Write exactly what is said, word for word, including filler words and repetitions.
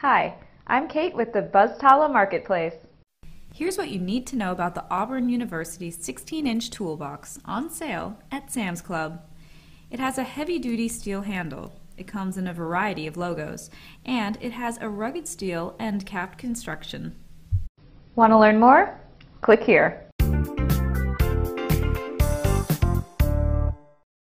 Hi, I'm Kate with the BuzzTala Marketplace. Here's what you need to know about the Auburn University sixteen inch toolbox on sale at Sam's Club. It has a heavy-duty steel handle. It comes in a variety of logos, and it has a rugged steel end-capped construction. Want to learn more? Click here.